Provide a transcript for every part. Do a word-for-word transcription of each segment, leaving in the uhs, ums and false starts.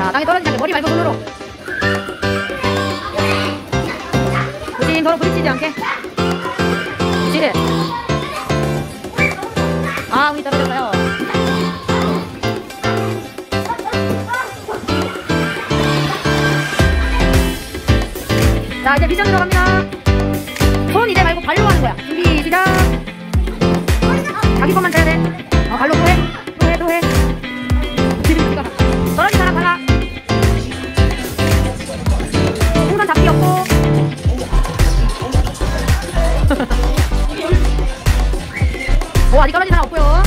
자, 땅에 떨어지지 않게 머리 말고 손으로. 그렇지, 서로 부딪히지 않게. 그렇지. 아, 운이 떨어졌어요. 자, 이제 미션 들어갑니다. 손 이제 말고 발로 하는 거야. 준비, 시작. 자기 것만 돼야 돼. 어, 발로 또 해. 또 해, 또 해. 떨어진 사람 발라. 풍선 잡기 없고. 오, 아직 떨어진 사람 없고요.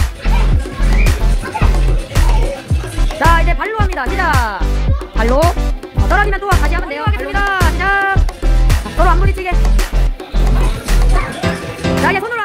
자, 이제 발로 합니다. 시작. 발로. 어, 떨어지면 또 다시 하면 돼요. 하겠습니다. 시작. 자, 서로 안 부딪히게. 자, 이제 손으로.